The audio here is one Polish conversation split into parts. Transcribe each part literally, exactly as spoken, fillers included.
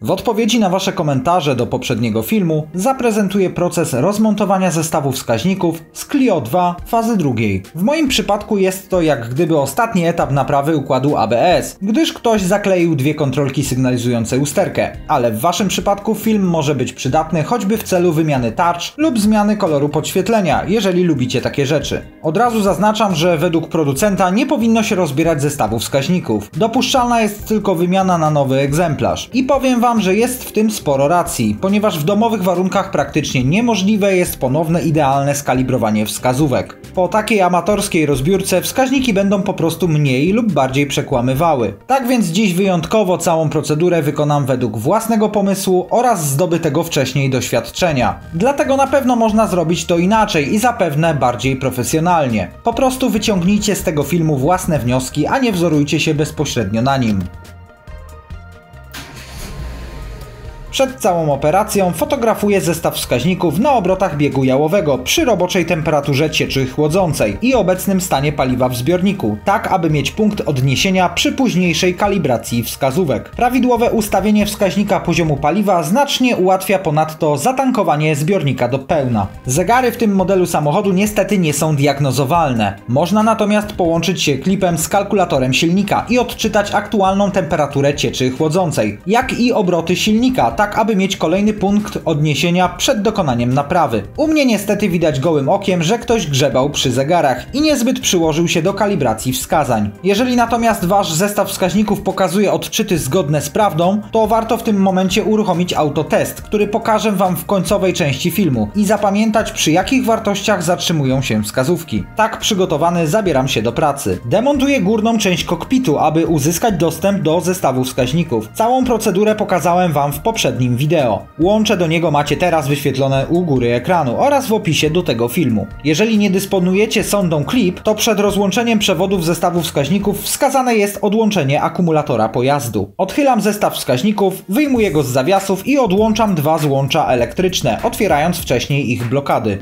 W odpowiedzi na Wasze komentarze do poprzedniego filmu zaprezentuję proces rozmontowania zestawu wskaźników z Clio dwa fazy drugiej. W moim przypadku jest to jak gdyby ostatni etap naprawy układu A B S, gdyż ktoś zakleił dwie kontrolki sygnalizujące usterkę, ale w Waszym przypadku film może być przydatny choćby w celu wymiany tarcz lub zmiany koloru podświetlenia, jeżeli lubicie takie rzeczy. Od razu zaznaczam, że według producenta nie powinno się rozbierać zestawu wskaźników. Dopuszczalna jest tylko wymiana na nowy egzemplarz. I powiem Wam, że jest w tym sporo racji, ponieważ w domowych warunkach praktycznie niemożliwe jest ponowne idealne skalibrowanie wskazówek. Po takiej amatorskiej rozbiórce wskaźniki będą po prostu mniej lub bardziej przekłamywały. Tak więc dziś wyjątkowo całą procedurę wykonam według własnego pomysłu oraz zdobytego wcześniej doświadczenia. Dlatego na pewno można zrobić to inaczej i zapewne bardziej profesjonalnie. Po prostu wyciągnijcie z tego filmu własne wnioski, a nie wzorujcie się bezpośrednio na nim. Przed całą operacją fotografuję zestaw wskaźników na obrotach biegu jałowego przy roboczej temperaturze cieczy chłodzącej i obecnym stanie paliwa w zbiorniku, tak aby mieć punkt odniesienia przy późniejszej kalibracji wskazówek. Prawidłowe ustawienie wskaźnika poziomu paliwa znacznie ułatwia ponadto zatankowanie zbiornika do pełna. Zegary w tym modelu samochodu niestety nie są diagnozowalne. Można natomiast połączyć się klipem z kalkulatorem silnika i odczytać aktualną temperaturę cieczy chłodzącej, jak i obroty silnika, tak aby mieć kolejny punkt odniesienia przed dokonaniem naprawy. U mnie niestety widać gołym okiem, że ktoś grzebał przy zegarach i niezbyt przyłożył się do kalibracji wskazań. Jeżeli natomiast Wasz zestaw wskaźników pokazuje odczyty zgodne z prawdą, to warto w tym momencie uruchomić autotest, który pokażę Wam w końcowej części filmu i zapamiętać, przy jakich wartościach zatrzymują się wskazówki. Tak przygotowany zabieram się do pracy. Demontuję górną część kokpitu, aby uzyskać dostęp do zestawu wskaźników. Całą procedurę pokazałem Wam w poprzednim wideo. Łącze do niego macie teraz wyświetlone u góry ekranu oraz w opisie do tego filmu. Jeżeli nie dysponujecie sondą clip, to przed rozłączeniem przewodów zestawu wskaźników wskazane jest odłączenie akumulatora pojazdu. Odchylam zestaw wskaźników, wyjmuję go z zawiasów i odłączam dwa złącza elektryczne, otwierając wcześniej ich blokady.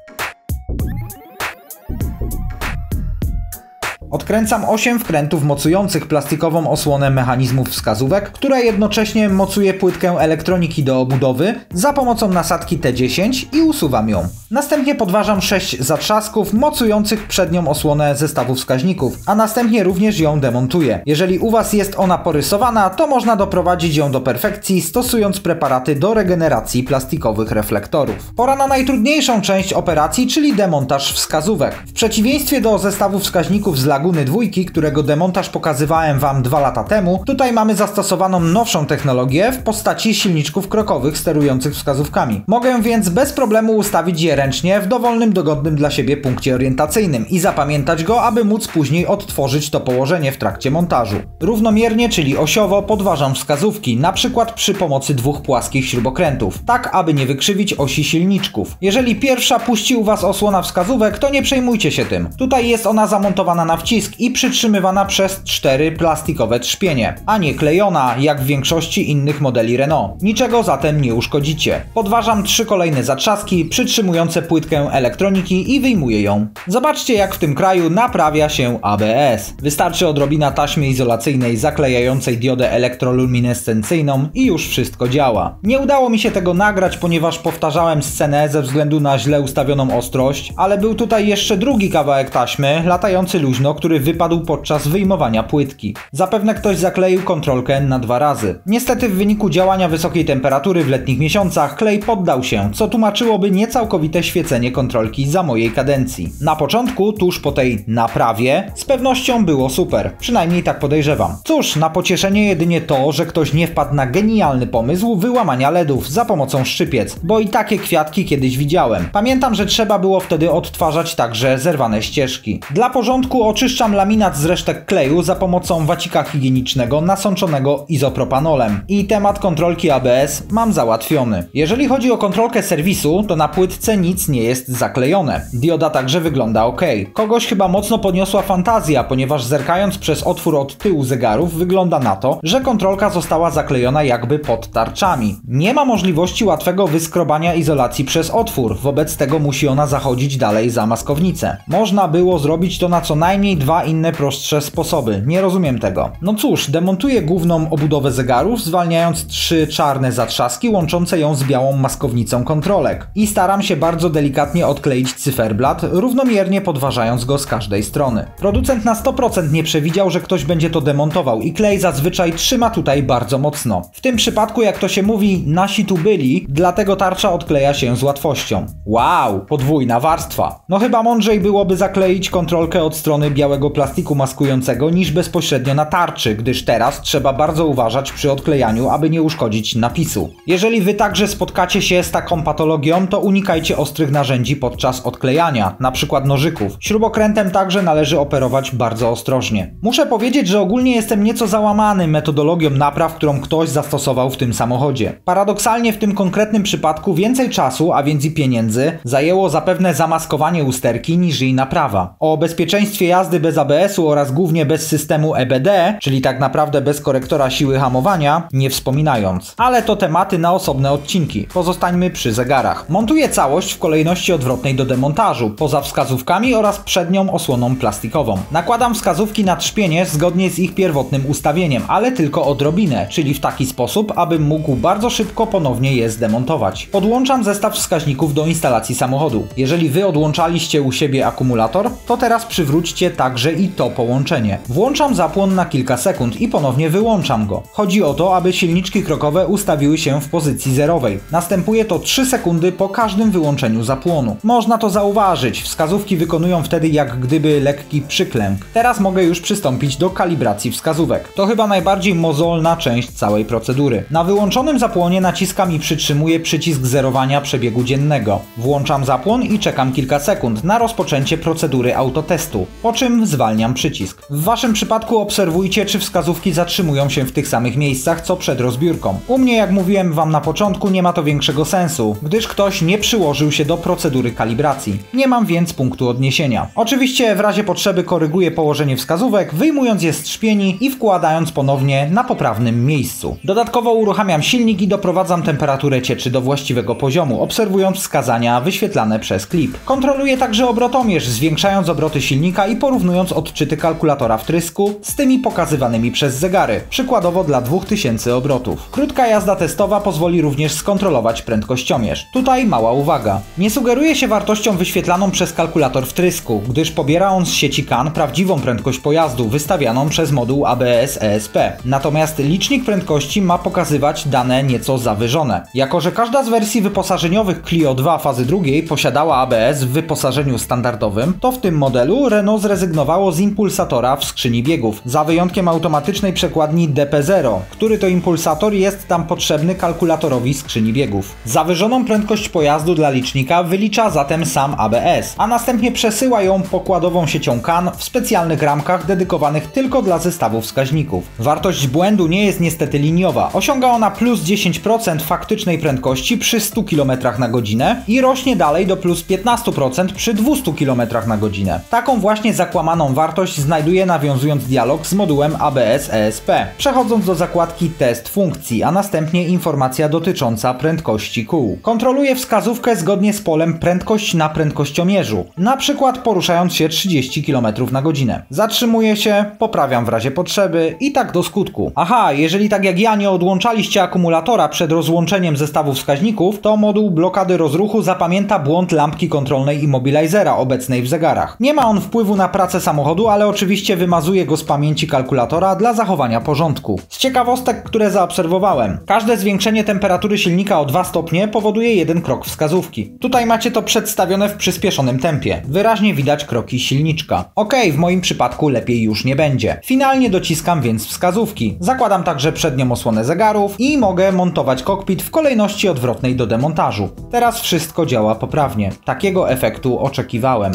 Odkręcam osiem wkrętów mocujących plastikową osłonę mechanizmów wskazówek, która jednocześnie mocuje płytkę elektroniki do obudowy za pomocą nasadki T dziesięć i usuwam ją. Następnie podważam sześć zatrzasków mocujących przednią osłonę zestawu wskaźników, a następnie również ją demontuję. Jeżeli u Was jest ona porysowana, to można doprowadzić ją do perfekcji stosując preparaty do regeneracji plastikowych reflektorów. Pora na najtrudniejszą część operacji, czyli demontaż wskazówek. W przeciwieństwie do zestawu wskaźników z Laguny dwójki, którego demontaż pokazywałem Wam dwa lata temu, tutaj mamy zastosowaną nowszą technologię w postaci silniczków krokowych sterujących wskazówkami. Mogę więc bez problemu ustawić je ręcznie w dowolnym, dogodnym dla siebie punkcie orientacyjnym i zapamiętać go, aby móc później odtworzyć to położenie w trakcie montażu. Równomiernie, czyli osiowo, podważam wskazówki, na przykład przy pomocy dwóch płaskich śrubokrętów, tak aby nie wykrzywić osi silniczków. Jeżeli pierwsza puści u Was osłona wskazówek, to nie przejmujcie się tym. Tutaj jest ona zamontowana na wcisk i przytrzymywana przez cztery plastikowe trzpienie, a nie klejona jak w większości innych modeli Renault. Niczego zatem nie uszkodzicie. Podważam trzy kolejne zatrzaski przytrzymujące płytkę elektroniki i wyjmuję ją. Zobaczcie, jak w tym kraju naprawia się A B S. Wystarczy odrobina taśmy izolacyjnej zaklejającej diodę elektroluminescencyjną i już wszystko działa. Nie udało mi się tego nagrać, ponieważ powtarzałem scenę ze względu na źle ustawioną ostrość, ale był tutaj jeszcze drugi kawałek taśmy latający luźno, który wypadł podczas wyjmowania płytki. Zapewne ktoś zakleił kontrolkę na dwa razy. Niestety w wyniku działania wysokiej temperatury w letnich miesiącach klej poddał się, co tłumaczyłoby niecałkowite świecenie kontrolki za mojej kadencji. Na początku, tuż po tej naprawie, z pewnością było super. Przynajmniej tak podejrzewam. Cóż, na pocieszenie jedynie to, że ktoś nie wpadł na genialny pomysł wyłamania ledów za pomocą szczypiec, bo i takie kwiatki kiedyś widziałem. Pamiętam, że trzeba było wtedy odtwarzać także zerwane ścieżki. Dla porządku oczyszczam laminat z resztek kleju za pomocą wacika higienicznego nasączonego izopropanolem. I temat kontrolki A B S mam załatwiony. Jeżeli chodzi o kontrolkę serwisu, to na płytce nic nie jest zaklejone. Dioda także wygląda ok. Kogoś chyba mocno podniosła fantazja, ponieważ zerkając przez otwór od tyłu zegarów wygląda na to, że kontrolka została zaklejona jakby pod tarczami. Nie ma możliwości łatwego wyskrobania izolacji przez otwór, wobec tego musi ona zachodzić dalej za maskownicę. Można było zrobić to na co najmniej dwa inne prostsze sposoby. Nie rozumiem tego. No cóż, demontuję główną obudowę zegarów, zwalniając trzy czarne zatrzaski łączące ją z białą maskownicą kontrolek. I staram się bardzo delikatnie odkleić cyferblat, równomiernie podważając go z każdej strony. Producent na sto procent nie przewidział, że ktoś będzie to demontował i klej zazwyczaj trzyma tutaj bardzo mocno. W tym przypadku, jak to się mówi, nasi tu byli, dlatego tarcza odkleja się z łatwością. Wow, podwójna warstwa. No chyba mądrzej byłoby zakleić kontrolkę od strony białego plastiku maskującego niż bezpośrednio na tarczy, gdyż teraz trzeba bardzo uważać przy odklejaniu, aby nie uszkodzić napisu. Jeżeli wy także spotkacie się z taką patologią, to unikajcie ostrych narzędzi podczas odklejania, na przykład nożyków. Śrubokrętem także należy operować bardzo ostrożnie. Muszę powiedzieć, że ogólnie jestem nieco załamany metodologią napraw, którą ktoś zastosował w tym samochodzie. Paradoksalnie w tym konkretnym przypadku więcej czasu, a więc i pieniędzy, zajęło zapewne zamaskowanie usterki niż jej naprawa. O bezpieczeństwie jazdy bez A B S u oraz głównie bez systemu E B D, czyli tak naprawdę bez korektora siły hamowania, nie wspominając. Ale to tematy na osobne odcinki. Pozostańmy przy zegarach. Montuję całość w kolejności odwrotnej do demontażu, poza wskazówkami oraz przednią osłoną plastikową. Nakładam wskazówki na trzpienie zgodnie z ich pierwotnym ustawieniem, ale tylko odrobinę, czyli w taki sposób, abym mógł bardzo szybko ponownie je zdemontować. Podłączam zestaw wskaźników do instalacji samochodu. Jeżeli wy odłączaliście u siebie akumulator, to teraz przywróćcie także i to połączenie. Włączam zapłon na kilka sekund i ponownie wyłączam go. Chodzi o to, aby silniczki krokowe ustawiły się w pozycji zerowej. Następuje to trzy sekundy po każdym wyłączeniu zapłonu. Można to zauważyć, wskazówki wykonują wtedy jak gdyby lekki przyklęk. Teraz mogę już przystąpić do kalibracji wskazówek. To chyba najbardziej mozolna część całej procedury. Na wyłączonym zapłonie naciskam i przytrzymuję przycisk zerowania przebiegu dziennego. Włączam zapłon i czekam kilka sekund na rozpoczęcie procedury autotestu, po czym zwalniam przycisk. W waszym przypadku obserwujcie, czy wskazówki zatrzymują się w tych samych miejscach co przed rozbiórką. U mnie, jak mówiłem wam na początku, nie ma to większego sensu, gdyż ktoś nie przyłożył się do procedury kalibracji. Nie mam więc punktu odniesienia. Oczywiście w razie potrzeby koryguję położenie wskazówek, wyjmując je z trzpieni i wkładając ponownie na poprawnym miejscu. Dodatkowo uruchamiam silnik i doprowadzam temperaturę cieczy do właściwego poziomu, obserwując wskazania wyświetlane przez klip. Kontroluję także obrotomierz, zwiększając obroty silnika i porównując odczyty kalkulatora wtrysku z tymi pokazywanymi przez zegary, przykładowo dla dwóch tysięcy obrotów. Krótka jazda testowa pozwoli również skontrolować prędkościomierz. Tutaj mała uwaga. Nie sugeruje się wartością wyświetlaną przez kalkulator wtrysku, gdyż pobiera on z sieci C A N prawdziwą prędkość pojazdu wystawianą przez moduł A B S E S P. Natomiast licznik prędkości ma pokazywać dane nieco zawyżone. Jako że każda z wersji wyposażeniowych Clio dwa fazy drugiej posiadała A B S w wyposażeniu standardowym, to w tym modelu Renault zrezygnowało z impulsatora w skrzyni biegów, za wyjątkiem automatycznej przekładni D P zero, który to impulsator jest tam potrzebny kalkulatorowi skrzyni biegów. Zawyżoną prędkość pojazdu dla licznika wylicza zatem sam A B S, a następnie przesyła ją pokładową siecią C A N w specjalnych ramkach dedykowanych tylko dla zestawów wskaźników. Wartość błędu nie jest niestety liniowa, osiąga ona plus dziesięć procent faktycznej prędkości przy stu kilometrach na godzinę i rośnie dalej do plus piętnaście procent przy dwustu kilometrach na godzinę. Taką właśnie zakłamaną wartość znajduję, nawiązując dialog z modułem A B S E S P, przechodząc do zakładki test funkcji, a następnie informacja dotycząca prędkości kół. Kontroluję wskazówkę zgodnie z polem prędkość na prędkościomierzu, na przykład poruszając się trzydzieści kilometrów na godzinę. Zatrzymuję się, poprawiam w razie potrzeby i tak do skutku. Aha, jeżeli tak jak ja nie odłączaliście akumulatora przed rozłączeniem zestawu wskaźników, to moduł blokady rozruchu zapamięta błąd lampki kontrolnej immobilizera obecnej w zegarach. Nie ma on wpływu na pracę samochodu, ale oczywiście wymazuje go z pamięci kalkulatora dla zachowania porządku. Z ciekawostek, które zaobserwowałem, każde zwiększenie temperatury silnika o dwa stopnie powoduje jeden krok wskazówki. Tutaj macie to przedstawione w przyspieszonym tempie. Wyraźnie widać kroki silniczka. Okej, w moim przypadku lepiej już nie będzie. Finalnie dociskam więc wskazówki. Zakładam także przednią osłonę zegarów i mogę montować kokpit w kolejności odwrotnej do demontażu. Teraz wszystko działa poprawnie. Takiego efektu oczekiwałem.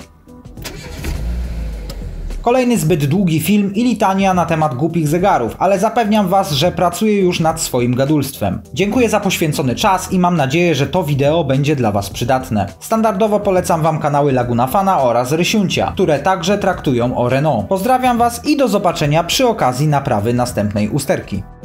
Kolejny zbyt długi film i litania na temat głupich zegarów, ale zapewniam was, że pracuję już nad swoim gadulstwem. Dziękuję za poświęcony czas i mam nadzieję, że to wideo będzie dla was przydatne. Standardowo polecam wam kanały Laguna Fana oraz Rysiuncia, które także traktują o Renault. Pozdrawiam was i do zobaczenia przy okazji naprawy następnej usterki.